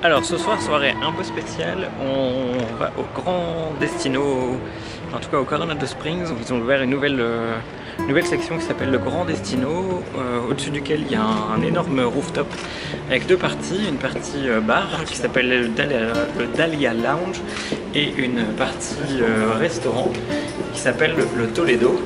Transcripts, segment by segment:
Alors ce soir, soirée un peu spéciale, on va au Grand Destino, en tout cas au Coronado Springs. Ils ont ouvert une nouvelle section qui s'appelle le Grand Destino, au-dessus duquel il y a un énorme rooftop avec deux parties, une partie bar qui s'appelle le Dahlia Lounge et une partie restaurant qui s'appelle le Toledo.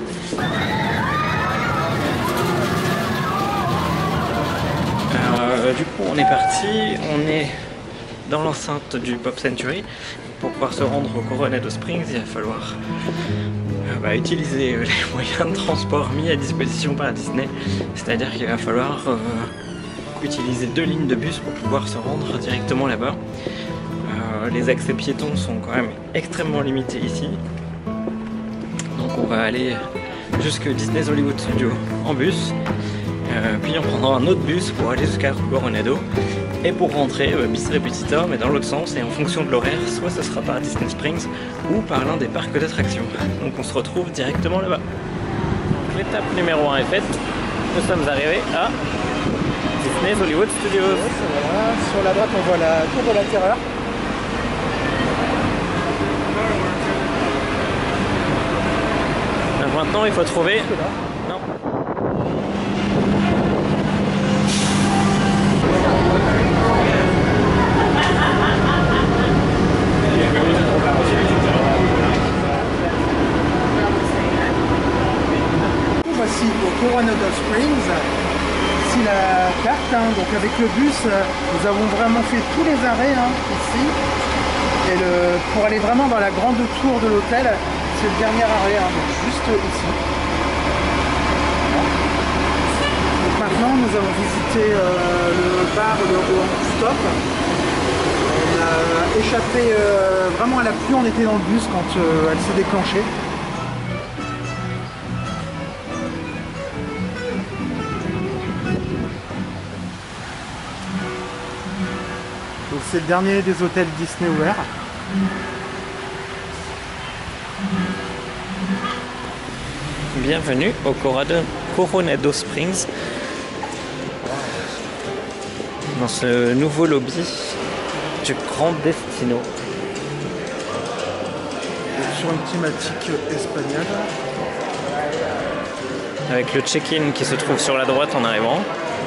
Du coup on est parti, on est dans l'enceinte du Pop Century. Pour pouvoir se rendre au Coronado Springs, il va falloir utiliser les moyens de transport mis à disposition par Disney. C'est-à-dire qu'il va falloir utiliser 2 lignes de bus pour pouvoir se rendre directement là-bas. Les accès piétons sont quand même extrêmement limités ici. Donc on va aller jusque Disney's Hollywood Studios en bus. Puis on prendra un autre bus pour aller jusqu'à Coronado. Et pour rentrer, bis repetita, mais dans l'autre sens, et en fonction de l'horaire, soit ce sera par Disney Springs ou par l'un des parcs d'attractions. Donc on se retrouve directement là-bas. L'étape numéro 1 est faite. Nous sommes arrivés à Disney's Hollywood Studios. Voilà. Sur la droite, on voit la tour de la terreur. Donc maintenant, il faut trouver... Non. Voici au Coronado Springs, ici la carte, donc avec le bus, nous avons vraiment fait tous les arrêts ici. Et pour aller vraiment dans la grande tour de l'hôtel, c'est le dernier arrêt, donc juste ici. Donc maintenant, nous avons visité le bar, le stop. On a échappé vraiment à la pluie, on était dans le bus quand elle s'est déclenchée. Donc c'est le dernier des hôtels Disney ouverts. Bienvenue au Coronado Springs. Dans ce nouveau lobby du Grand Destino. Sur une thématique espagnole. Avec le check-in qui se trouve sur la droite en arrivant.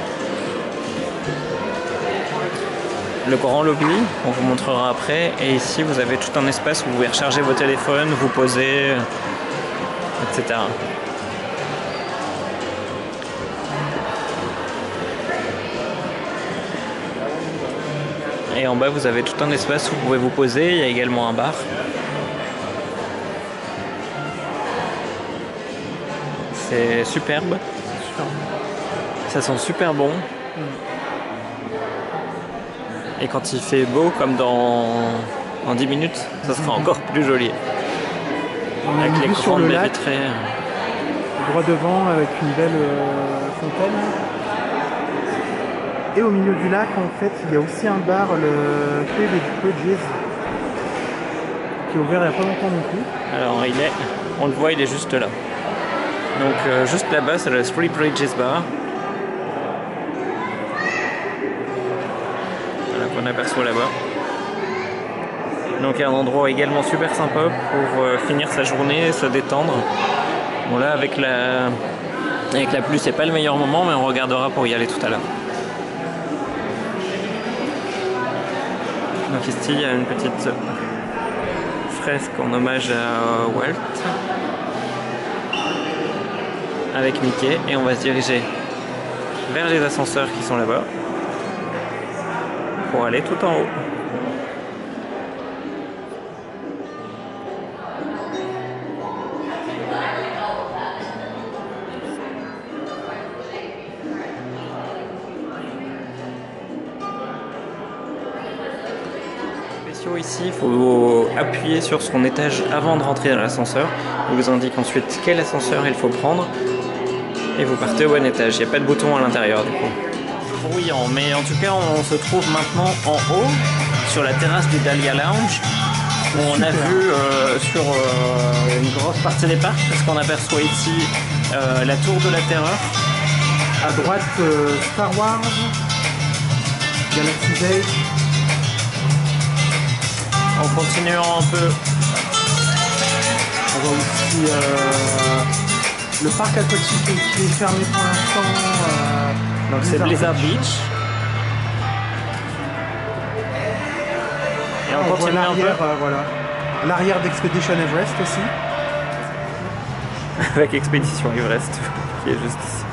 Le grand lobby, on vous montrera après, et ici vous avez tout un espace où vous pouvez recharger vos téléphones, vous poser, etc. Et en bas vous avez tout un espace où vous pouvez vous poser, il y a également un bar. C'est superbe, ça sent super bon. Et quand il fait beau, comme dans 10 minutes, ça sera encore plus joli. Avec les grandes baies vitrées. Droit devant, avec une belle fontaine. Et au milieu du lac, en fait, il y a aussi un bar, le Three Bridges, qui est ouvert il n'y a pas longtemps non plus. Alors, on le voit, il est juste là. Donc, juste là-bas, c'est le Three Bridges Bar. On aperçoit là-bas. Donc un endroit également super sympa pour finir sa journée et se détendre. Bon là avec la pluie c'est pas le meilleur moment, mais on regardera pour y aller tout à l'heure. Donc ici il y a une petite fresque en hommage à Walt avec Mickey, et on va se diriger vers les ascenseurs qui sont là-bas pour aller tout en haut. Ici, il faut appuyer sur son étage avant de rentrer dans l'ascenseur. Il vous indique ensuite quel ascenseur il faut prendre et vous partez au bon étage. Il n'y a pas de bouton à l'intérieur du coup. Bruyant, mais en tout cas on se trouve maintenant en haut sur la terrasse du Dahlia Lounge où on a vu sur une grosse partie des parcs, parce qu'on aperçoit ici la tour de la terreur. À droite Star Wars, Galaxy's Edge, En continuant un peu. On voit aussi le parc aquatique qui est fermé pour l'instant. Donc c'est Blizzard Beach. Et on continue un peu. Voilà. L'arrière d'Expedition Everest aussi. Avec Expédition Everest, qui est juste ici.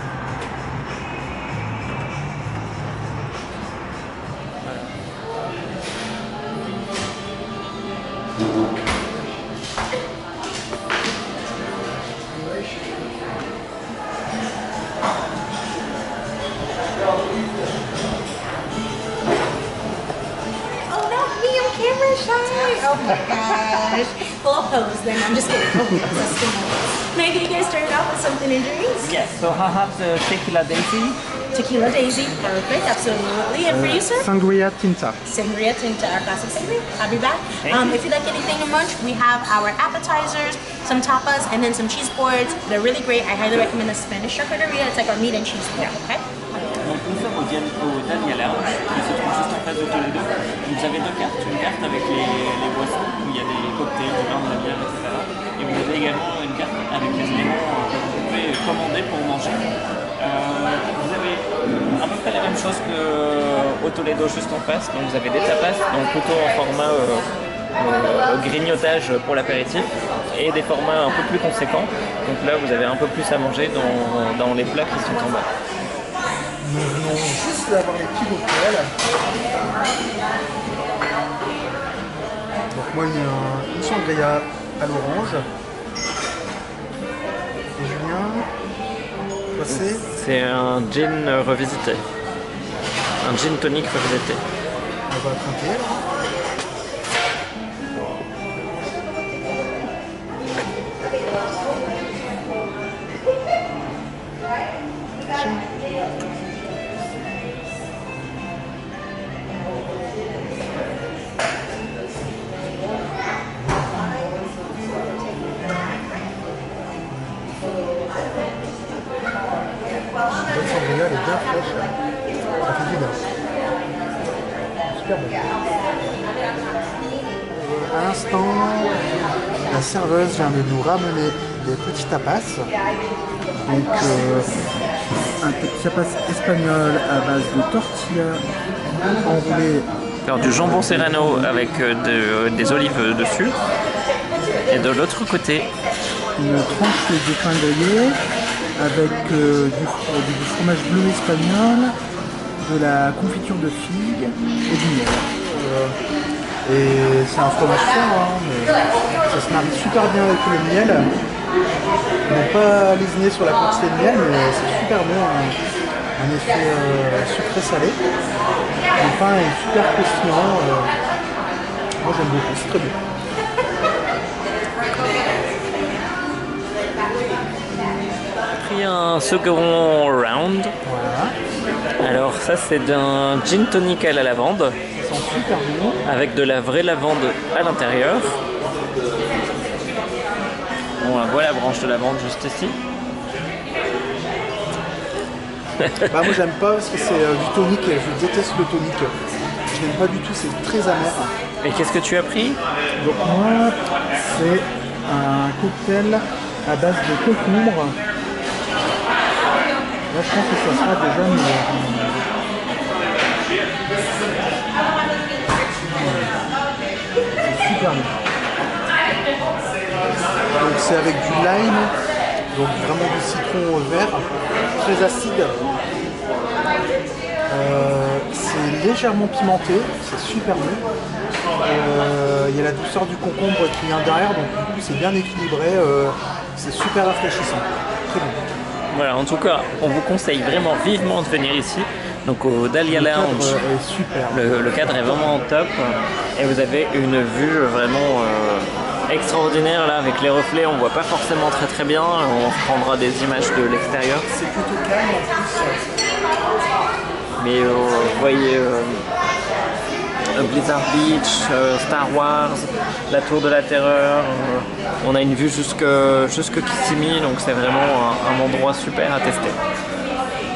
Oh my gosh. Well, I'll pose then. I'm just kidding. Oh, that's too much. Maybe you guys start off with something to drink? Yes, so I have the Tequila Daisy. Tequila Daisy. Perfect. Absolutely. And for you, sir? Sangria Tinta. Sangria Tinta, our classic sangria. I'll be back. If you like anything to munch, we have our appetizers, some tapas, and then some cheese boards. They're really great. I highly recommend the Spanish charcuteria. It's like our meat and cheese board, okay? Donc nous sommes au Dahlia Lounge, qui se trouve juste en face de Toledo. Vous avez deux cartes, une carte avec les boissons, où il y a des cocktails, du vin, de la bière, etc. Et vous avez également une carte avec les éléments que vous pouvez commander pour manger. Vous avez à peu près la même chose qu'au Toledo juste en face. Donc vous avez des tapas, donc plutôt en format grignotage pour l'apéritif, et des formats un peu plus conséquents. Donc là vous avez un peu plus à manger dans les plats qui sont en bas. Nous venons juste d'avoir les petits cocktails. Donc moi une sangria à l'orange. Et Julien, quoi c'est? C'est un gin revisité. Un gin tonic revisité. On va trinquer. Cette sangria elle est bien fraîche. Ça fait du bien. Super bon. À l'instant, la serveuse vient de nous ramener des petits tapas. Donc un petit tapas espagnol à base de tortilla enroulée. Alors du jambon serrano avec des olives dessus. Et de l'autre côté, une tranche de pain grillé avec du fromage bleu espagnol, de la confiture de figues et du miel. Et c'est un fromage fort, hein, mais ça se marie super bien avec le miel. On n'a pas lésiné sur la quantité de miel, mais c'est super bon, un effet sucré-salé. Le pain est super croustillant. Moi j'aime beaucoup, c'est très bon. pris un second round. Voilà. Alors ça c'est d'un gin tonic à la lavande. Ça sent super bon. Avec de la vraie lavande à l'intérieur. On voit la branche de lavande juste ici. Bah moi j'aime pas parce que c'est du tonic, je déteste le tonic. Je n'aime pas du tout, c'est très amer. Et qu'est-ce que tu as pris? Donc moi c'est un cocktail à base de concombre. Là je pense que ça sera déjà c'est super bon. Donc c'est avec du lime, donc vraiment du citron vert, très acide. C'est légèrement pimenté, c'est super bon. Il y a la douceur du concombre qui vient derrière, donc du coup c'est bien équilibré, c'est super rafraîchissant, très bon. Voilà, en tout cas, on vous conseille vraiment vivement de venir ici. Donc au Dahlia Lounge, le cadre est vraiment top et vous avez une vue vraiment extraordinaire là avec les reflets. On voit pas forcément très bien. On prendra des images de l'extérieur. C'est plutôt calme en plus. Mais vous voyez Blizzard Beach, Star Wars, la Tour de la Terreur. On a une vue jusque Kissimmee, donc c'est vraiment un endroit super à tester.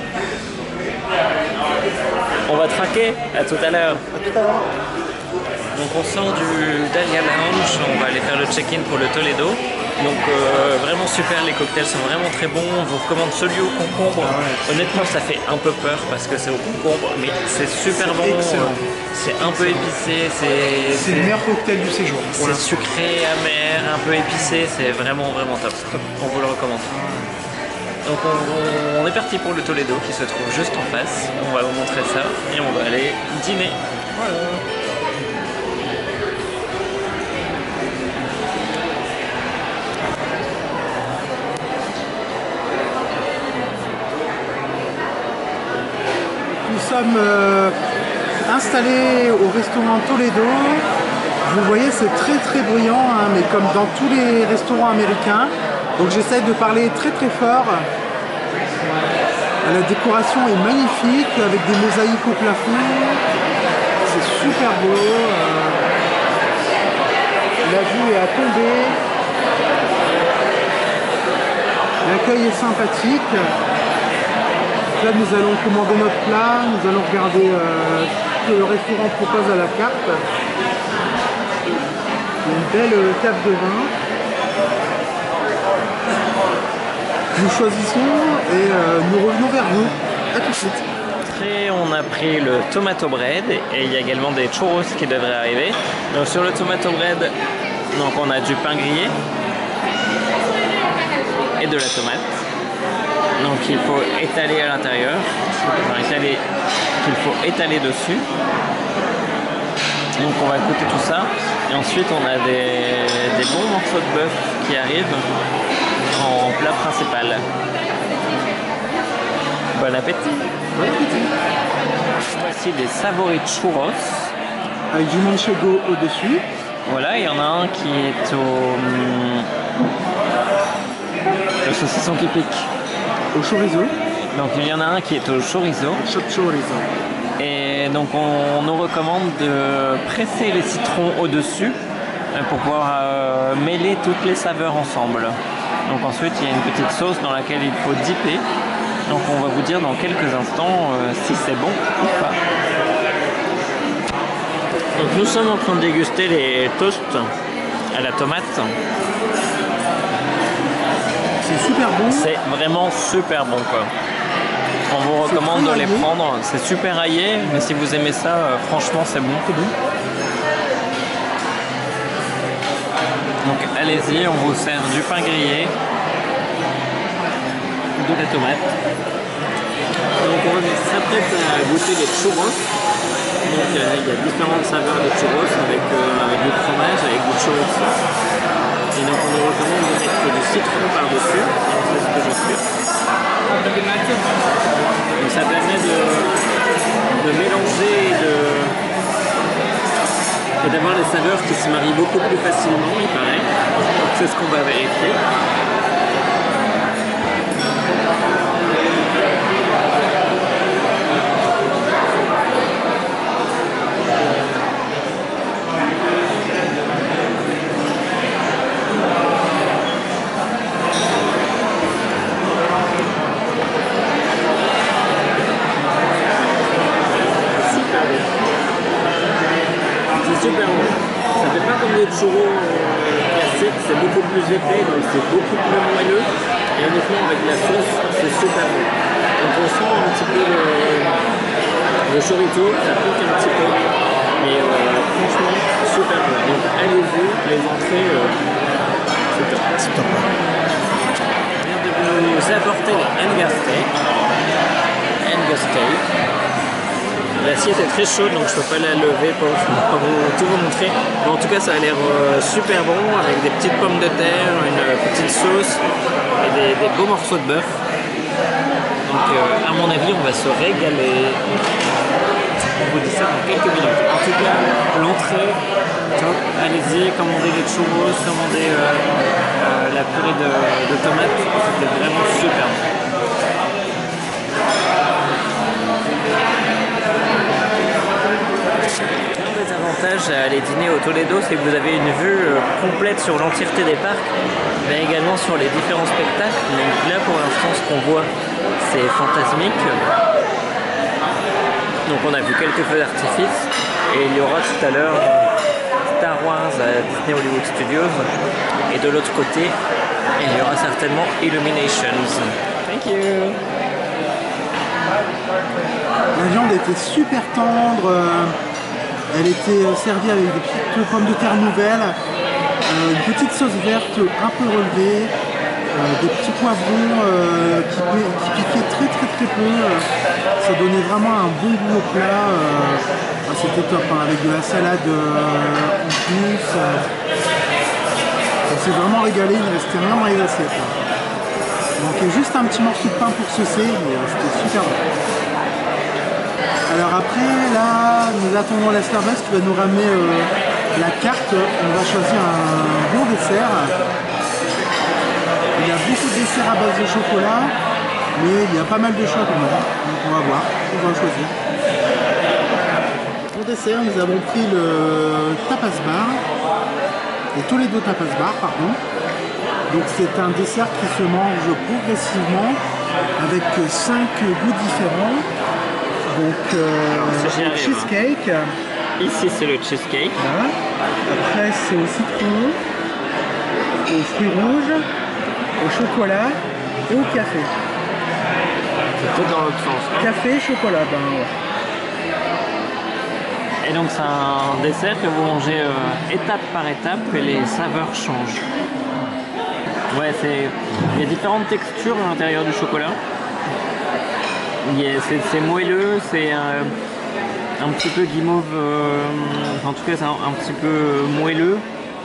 On va traquer, à tout à l'heure. À tout à l'heure. Donc on sort du Dahlia Lounge, on va aller faire le check-in pour le Toledo. Donc vraiment super, les cocktails sont vraiment très bons. On vous recommande celui au concombre. Honnêtement ça fait un peu peur parce que c'est au concombre, mais c'est super bon. C'est un peu épicé, c'est le meilleur cocktail du séjour. C'est sucré, amer, un peu épicé, c'est vraiment top. On vous le recommande. Donc on est parti pour le Toledo qui se trouve juste en face. On va vous montrer ça et on va aller dîner. Voilà. Nous sommes installés au restaurant Toledo. Vous voyez, c'est très bruyant, hein, mais comme dans tous les restaurants américains. Donc j'essaie de parler très fort. La décoration est magnifique avec des mosaïques au plafond. C'est super beau. La vue est à tomber. L'accueil est sympathique. Là nous allons commander notre plat. Nous allons regarder ce que le restaurant propose à la carte. Une belle cave de vin. Nous choisissons et nous revenons vers vous. A tout de suite. On a pris le tomato bread et il y a également des churros qui devraient arriver. Donc sur le tomato bread, donc on a du pain grillé et de la tomate. Donc il faut étaler à l'intérieur, qu'il faut étaler dessus. Donc on va goûter tout ça. Et ensuite on a des bons morceaux de bœuf qui arrivent en plat principal. Bon appétit. Bon appétit. Voici des savory churros. Avec du manchego au-dessus. Voilà, il y en a un qui est le saucisson qui pique. Au chorizo. Donc il y en a un qui est au chorizo. Chorizo. Et donc on nous recommande de presser les citrons au-dessus pour pouvoir mêler toutes les saveurs ensemble. Donc ensuite il y a une petite sauce dans laquelle il faut dipper. Donc on va vous dire dans quelques instants si c'est bon ou pas. Donc nous sommes en train de déguster les toasts à la tomate. C'est super bon. C'est vraiment super bon quoi. On vous recommande de les prendre. C'est super aillé, mais si vous aimez ça, franchement c'est bon. Donc allez-y, on vous sert du pain grillé, de la tomate. Donc on s'apprête à goûter les churros. Donc il y a différentes saveurs de churros avec du fromage, avec du chorizo. Et donc on nous recommande de mettre du citron par-dessus. C'est ce que je fais. Donc ça permet de mélanger et d'avoir des saveurs qui se marient beaucoup plus facilement, il paraît. Donc c'est ce qu'on va vérifier. Super bon. Ça fait pas comme les churros classiques, c'est beaucoup plus épais, donc c'est beaucoup plus moelleux. Et honnêtement, avec la sauce, c'est super bon. Donc on sent un petit peu le chorizo, ça pique un petit peu. Mais franchement, super bon. Donc allez-y, les entrées, c'est top. C'est top. On vient de vous apporter les Angus steak. Angus steak. L'assiette est très chaude donc je ne peux pas la lever pour tout vous montrer. Mais en tout cas ça a l'air super bon avec des petites pommes de terre, une petite sauce et des beaux morceaux de bœuf. Donc à mon avis on va se régaler. On vous dit ça dans quelques minutes. En tout cas l'entrée, top. Allez-y, commandez les churros, commandez la purée de tomates. C'était vraiment super bon. Avantage à aller dîner au Toledo, c'est que vous avez une vue complète sur l'entièreté des parcs, mais également sur les différents spectacles. Donc là pour l'instant ce qu'on voit c'est fantasmique. Donc on a vu quelques feux d'artifice Et il y aura tout à l'heure Star Wars à Disney Hollywood Studios. Et de l'autre côté, il y aura certainement Illuminations. Thank you. La viande était super tendre, elle était servie avec des petites pommes de terre nouvelles, une petite sauce verte un peu relevée, des petits poivrons qui piquaient très peu. Ça donnait vraiment un bon goût au plat. C'était top, hein, avec de la salade en plus. On s'est vraiment régalé, il ne restait rien dans les assiettes. Il manquait juste un petit morceau de pain pour saucer, mais c'était super bon. Alors après, là, nous attendons la Starbucks qui va nous ramener la carte. On va choisir un bon dessert. Il y a beaucoup de desserts à base de chocolat, mais il y a pas mal de choix quand même. Donc on va voir, on va choisir. Pour dessert, nous avons pris le tapas bar, et tous les deux tapas bar, pardon. Donc c'est un dessert qui se mange progressivement avec 5 goûts différents. Donc le cheesecake. Ici c'est le cheesecake. Voilà. Après c'est au citron, aux fruits rouges, au chocolat et au café. C'est tout dans l'autre sens. Non? Café, chocolat, ben ouais. Et donc c'est un dessert que vous mangez étape par étape et les saveurs changent. Ouais, il y a différentes textures à l'intérieur du chocolat. C'est moelleux, c'est un petit peu guimauve, en tout cas c'est un petit peu moelleux.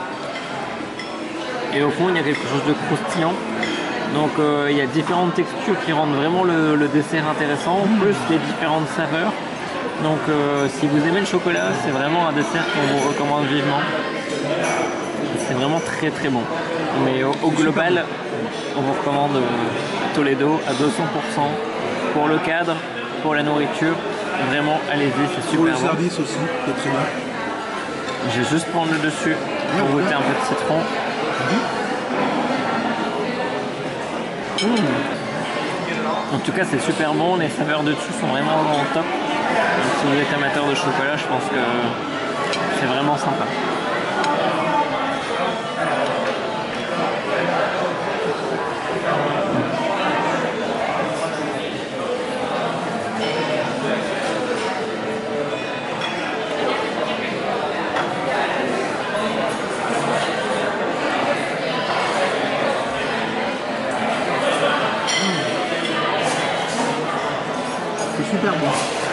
Et au fond il y a quelque chose de croustillant. Donc il y a différentes textures qui rendent vraiment le dessert intéressant, plus les différentes saveurs. Donc si vous aimez le chocolat, c'est vraiment un dessert qu'on vous recommande vivement. C'est vraiment très bon. Mais au global, on vous recommande Toledo à 200%. Pour le cadre, pour la nourriture, vraiment allez-y, c'est super bon. Pour le service aussi, c'est très bien. Je vais juste prendre le dessus pour goûter un peu de citron. En tout cas c'est super bon, les saveurs de dessus sont vraiment au top. Donc, si vous êtes amateur de chocolat, je pense que c'est vraiment sympa. C'est super bon.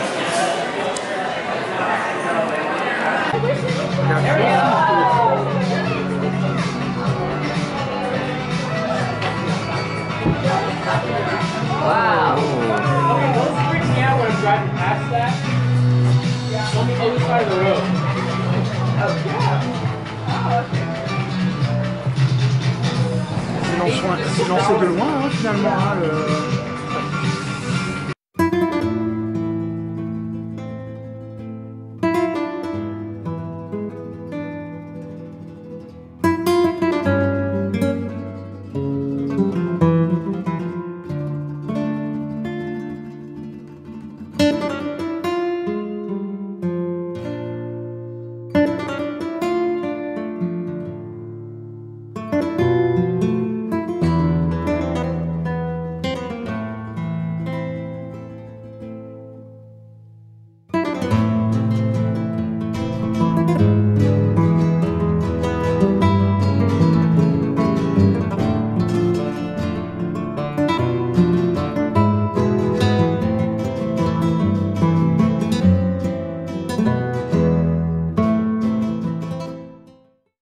Wow. Okay, those freaks me out when I'm driving past that. Yeah, on the other side of the road. Oh, yeah. C'est lancé de loin, hein, finalement. Hein,